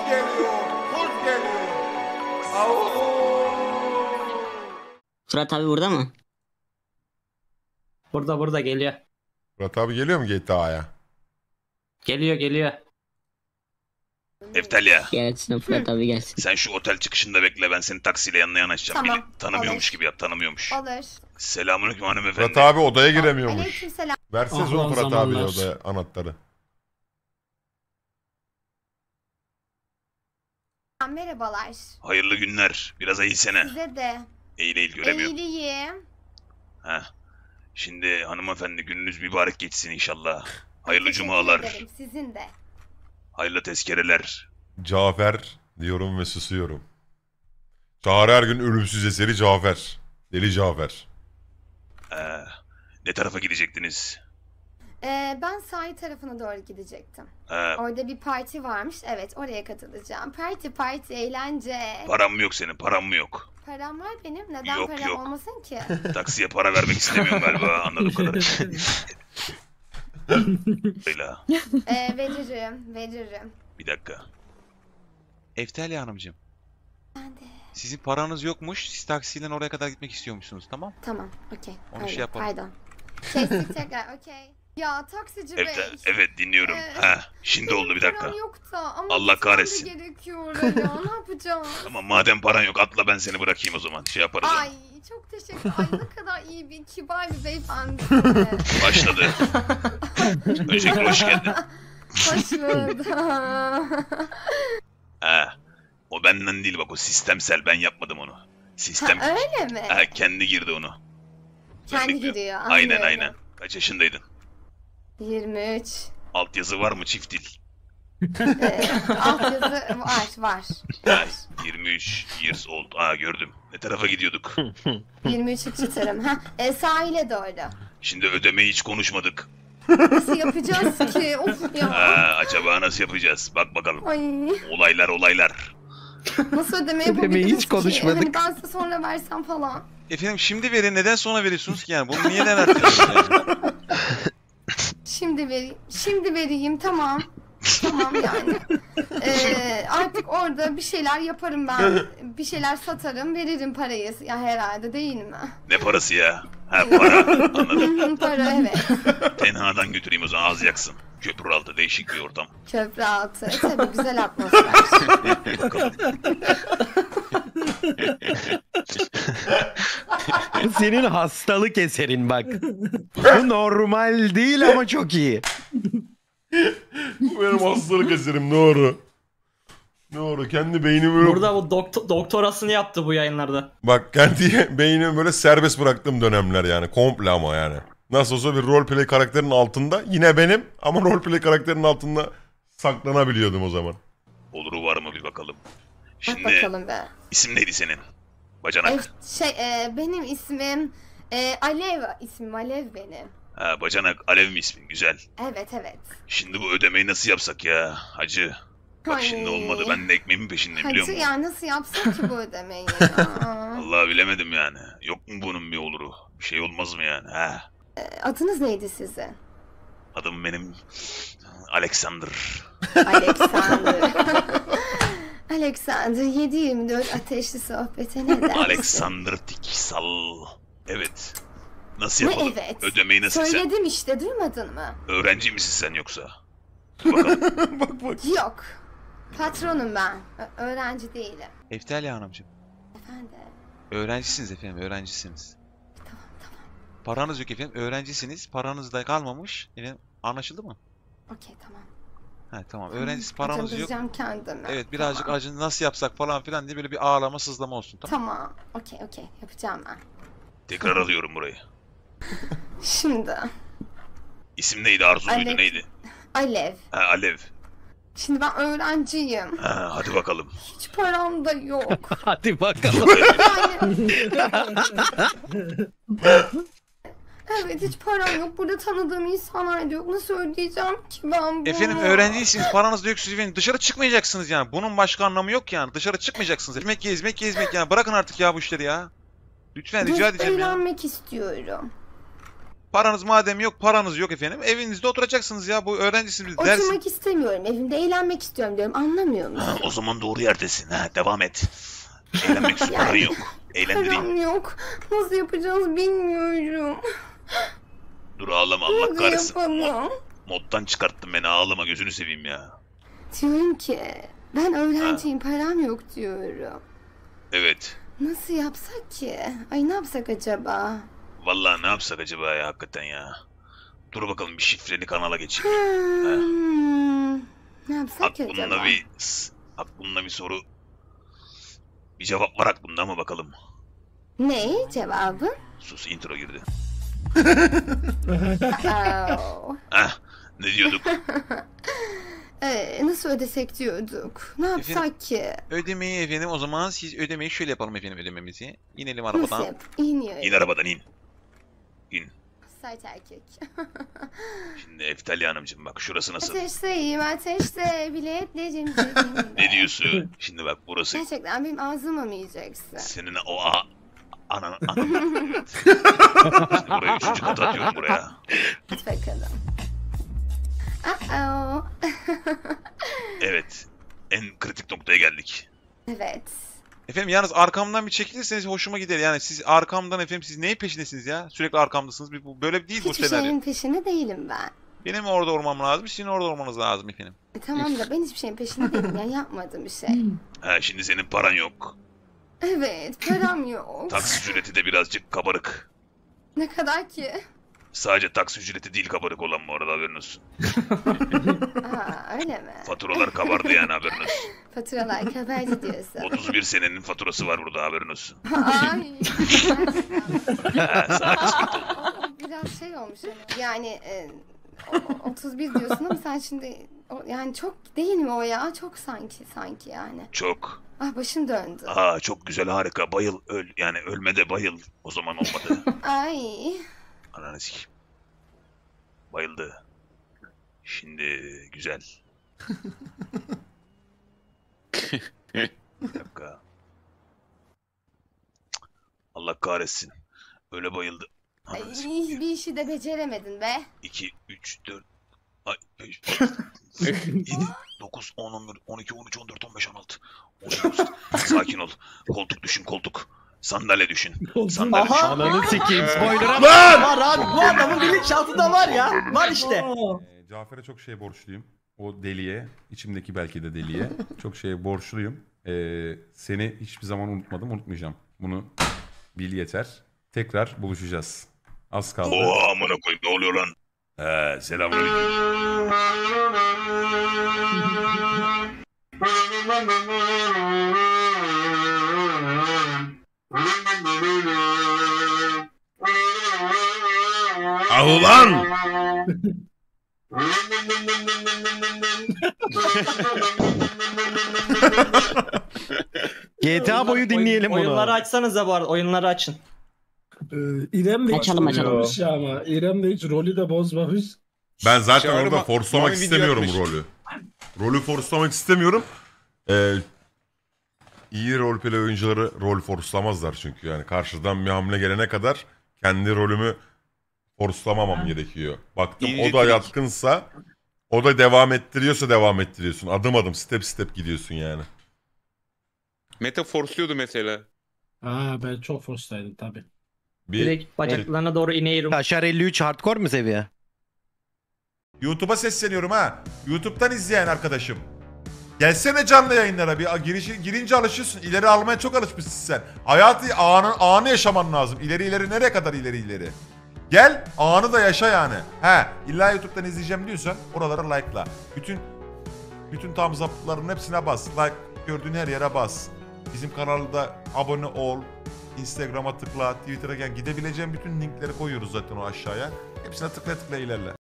geliyor, kurt geliyor. Au. Fırat abi burada mı? Burada geliyor. Murat abi geliyor mu GTA'ya? Geliyor. Eftalya, Gelsin Fırat abi gelsin. sen şu otel çıkışında bekle, ben seni taksiyle yanına yanaşacağım. Tamam, Beni tanımıyormuş olur. gibi yap, tanımıyormuş. Olur. Selamünaleyküm hanımefendi. Murat abi odaya giremiyormuş. Aleykümselam. Verseniz Ah, o Murat zamanlar. abiye odaya anahtarı. Merhabalar. Hayırlı günler. Biraz eğilsene. Size de. Eğil göremiyorum. İyiliğim. Heh. Şimdi hanımefendi gününüz mübarek geçsin inşallah. Hayırlı Teşekkür cumalar. ederim, sizin de. Hayırlı tezkereler. Cafer diyorum ve susuyorum. Çağrı her gün ölümsüz eseri Cafer. Deli Cafer. Ne tarafa gidecektiniz? Ben sahil tarafına doğru gidecektim. Ee, Orada bir parti varmış. Evet, oraya katılacağım. Parti, eğlence. param mı yok senin? Param mı yok? Param var benim. Neden Yok, param yok. olmasın ki? Taksiye para vermek istemiyorum galiba, anladığım kadarıyla. Veririm. Bir dakika. Eftalya Hanımcığım, Ben de. sizin paranız yokmuş, siz taksiyle oraya kadar gitmek istiyormuşsunuz, tamam? Tamam, okey. Onu Öyle, şey yapalım. Pardon. Tekrar, okey. Ya taksici bey. Evet dinliyorum. Şimdi oldu, bir dakika. Param yok da ama Allah gitmem de kahretsin. gerekiyor oraya. Ne yapacağım? Tamam, madem paran yok atla, ben seni bırakayım o zaman. Şey yaparız. Ay çok teşekkür. Ay ne kadar iyi bir kibar bir beyefendi. Başladı. Öncelikle hoş geldin. Hoş bulduk. O benden değil bak, o sistemsel, ben yapmadım onu. Sistem. Öyle mi? Kendi girdi onu. Kendi Ben de- giriyor. Aynen anlıyorum. aynen. Kaç yaşındaydın? 23. Altyazı var mı, çift dil? Altyazı var. Ha, 23 years old. Gördüm. Ne tarafa gidiyorduk? 23 çıtırım. Sahile doğru. Şimdi ödemeyi hiç konuşmadık. Nasıl yapacağız ki? Of ya. Acaba nasıl yapacağız? Bak bakalım. Ay. Olaylar. Nasıl ödeme yapabiliriz ki? Hani ben size sonra versem falan. Efendim şimdi verin, neden sonra veriyorsunuz ki yani? Bunu niye erteliyorsunuz yani? Şimdi vereyim tamam. Tamam yani. Artık orada bir şeyler yaparım ben. Bir şeyler satarım, veririm parayı. Ya herhalde değil mi? Ne parası ya? Para. Anladım. Para evet. Tenhadan götüreyim o zaman, az yaksın. Köprü altı, değişik bir ortam. Köprü altı. Tabii güzel atmosfer. Bakalım. Senin hastalık eserin bak. Bu normal değil ama çok iyi. Bu benim hastalık eserim, doğru. Doğru, kendi beynimi... Burada bu doktorasını yaptı bu yayınlarda. Bak kendi beynimi böyle serbest bıraktığım dönemler yani, komple ama yani. Nasıl olsa bir roleplay karakterinin altında, yine benim ama roleplay karakterinin altında saklanabiliyordum o zaman. Oluru var mı bir bakalım. Bak Şimdi bakalım be. isim neydi senin? Bacanak. Benim ismim ismim Alev benim. Bacanak, Alev mi ismin? Güzel. Evet. Şimdi bu ödemeyi nasıl yapsak ya hacı? Bak Ay. şimdi olmadı, ben de ekmeğimin peşindeyim, biliyor Hacı musun? ya nasıl yapsak ki bu ödemeyi ya? Vallahi bilemedim yani. Yok mu bunun bir oluru? Bir şey olmaz mı yani? Adınız neydi sizin? Adım benim Alexander. Alexander. Alexander 7/24 ateşli sohbete ne dersin? Alexander Tiksal. Evet. Nasıl Ne yapalım? evet? Ödemeyi nasıl sen? Söyledim işte, duymadın mı? Öğrenci misin sen yoksa? Dur bakalım. Bak. Yok. Patronum ben. Öğrenci değilim. Eftalya Hanımcığım, Efendim? öğrencisiniz efendim, öğrencisiniz. Tamam. Paranız yok efendim, öğrencisiniz, paranız da kalmamış. Efendim, anlaşıldı mı? Okey tamam. Tamam, öğrencisi paranız yok. Acındıracağım kendimi. Evet, birazcık Tamam. acın nasıl yapsak falan filan diye böyle bir ağlama sızlama olsun, tamam? Tamam. Okey. Yapacağım ben. Tekrar alıyorum burayı. Şimdi. İsim neydi? Arzu muydu? Alex. Neydi? Alev. Alev. Şimdi ben öğrenciyim. Hadi bakalım. Hiç param da yok. Hadi bakalım. Evet hiç param yok. Burada tanıdığım insanlar da yok. Nasıl ödeyeceğim ki ben bunu? Efendim öğrencisiniz, paranız da yok, siz efendim dışarı çıkmayacaksınız yani. Bunun başka anlamı yok yani. Dışarı çıkmayacaksınız. Gezmek yani. Bırakın artık ya bu işleri ya. Lütfen rica edeceğim ya. Öğrenmek istiyorum. Paranız madem yok, paranız yok efendim. Evinizde oturacaksınız ya. Bu öğrencisiniz. Ders... Oturmak istemiyorum. Evimde eğlenmek istiyorum diyorum. Anlamıyor musun? Ha, o zaman doğru yerdesin. Ha, devam et. Eğlenmek için paran yok. Eğlendireyim. Param yok. Nasıl yapacağız bilmiyorum. Dur ağlama Allah Nasıl kahretsin. yapalım? Moddan çıkarttın beni, ağlama gözünü seveyim ya. Diyorum ki ben öğrenciyim, param yok diyorum. Evet. Nasıl yapsak ki? Ay ne yapsak acaba? Vallahi ne yapsak acaba ya hakikaten ya. Dur bakalım bir şifreli kanala geçeyim. Ne yapsak ki acaba? Aklımda bir soru. Bir cevap var aklımda ama bakalım. Ne cevabı? Sus, intro girdi. Oh. Ne diyorduk? Nasıl ödesek diyorduk? Ne yapsak Efendim? ki? Ödemeyi efendim o zaman siz ödemeyi şöyle yapalım efendim ödememizi. İnelim Nasıl arabadan. yap? İniyor. İn arabadan in. İn. Sert erkek. Şimdi Eftalya Hanımcığım bak şurası nasıl? Ateşteyim ateşte biletlerim cebimde. Ne diyorsun? Şimdi bak burası Gerçekten benim ağzıma mı yiyeceksin? senin o ananı evet. Şimdi buraya 3. kata atıyorum buraya. Hadi bakalım. Uh-oh. Evet. En kritik noktaya geldik. Evet. Efendim yalnız arkamdan bir çekilirseniz hoşuma gider. Yani siz arkamdan efendim siz neyin peşindesiniz ya? Sürekli arkamdasınız. Bu böyle değil bu Hiçbir senaryo. şeyin peşinde değilim ben. Benim orada olmam lazım. Sizin orada olmanız lazım efendim. Tamam da ben hiçbir şeyin peşinde değilim. Yani yapmadığım bir şey. Ha şimdi senin paran yok. Evet, param yok. Taksi ücreti de birazcık kabarık. Ne kadar ki? Sadece taksi ücreti değil kabarık olan bu arada haberin olsun. Aa, öyle mi? Faturalar kabardı yani haberin olsun. Faturalar kabardı diyorsun. 31 senenin faturası var burada haberin olsun. Ay. Ha, sana kısmet oldu. Biraz şey olmuş ama. Yani 31 diyorsun ama sen şimdi yani çok değil mi o ya? Çok sanki yani. Çok. Ah başım döndü. Çok güzel harika bayıl öl yani ölmede bayıl o zaman olmadı. Ay. Ananı sikeyim. Bayıldı. Şimdi güzel. Bir dakika. Allah kahretsin. Öyle bayıldı. Ay, Ananı sikeyim. bir işi de beceremedin be. 2, 3, 4, 5, 7, 9, 10, 11, 12, 13, 14, 15, 16, 19. Sakin ol. Koltuk düşün koltuk. Sandalye düşün. Sandalye düşün. Ananı sikeyim spoiler'a Lan! Var abi bu adamın bilinçaltında var ya. Var işte. Cafer'e çok şey borçluyum. O deliye, içimdeki belki de deliye çok şey borçluyum. Seni hiçbir zaman unutmadım, unutmayacağım. Bunu bil yeter. Tekrar buluşacağız. Az kaldı. Oha amına koyayım ne oluyor lan? Selamünaleyküm. Ah ulan! GTA boyu dinleyelim bunu. Oyunları açsanıza bu arada. Oyunları açın. İrem de hiç Açalım, açalım. bozmamış ya ama. İrem de hiç rolü de bozmamış. Ben zaten Çağrı orada ma- forslamak mavi video istemiyorum atmış. rolü. Rolü forslamak istemiyorum. İyi roleplay oyuncuları rol forslamazlar çünkü yani karşıdan bir hamle gelene kadar kendi rolümü forslamamam gerekiyor. Baktım o da İlletrik. yatkınsa, o da devam ettiriyorsa devam ettiriyorsun. Adım adım step step gidiyorsun yani. Meta forsluyordu mesela. Ha ben çok forstaydım tabi. Bir Direkt bacaklarına doğru ineğirim. Kaşar 53 hardcore mu seviye? YouTube'a sesleniyorum ha. YouTube'dan izleyen arkadaşım. Gelsene canlı yayınlara bir girince alışıyorsun. İleri almaya çok alışmışsın sen. Hayatı anı yaşaman lazım. İleri nereye kadar ileri. Gel anı da yaşa yani. İlla YouTube'dan izleyeceğim diyorsan oralara like'la. Bütün thumbs up'ların hepsine bas. Like gördüğün her yere bas. Bizim kanalda abone ol. Instagram'a tıkla, Twitter'a gel. Gidebileceğin bütün linkleri koyuyoruz zaten o aşağıya. Hepsine tıkla ilerle.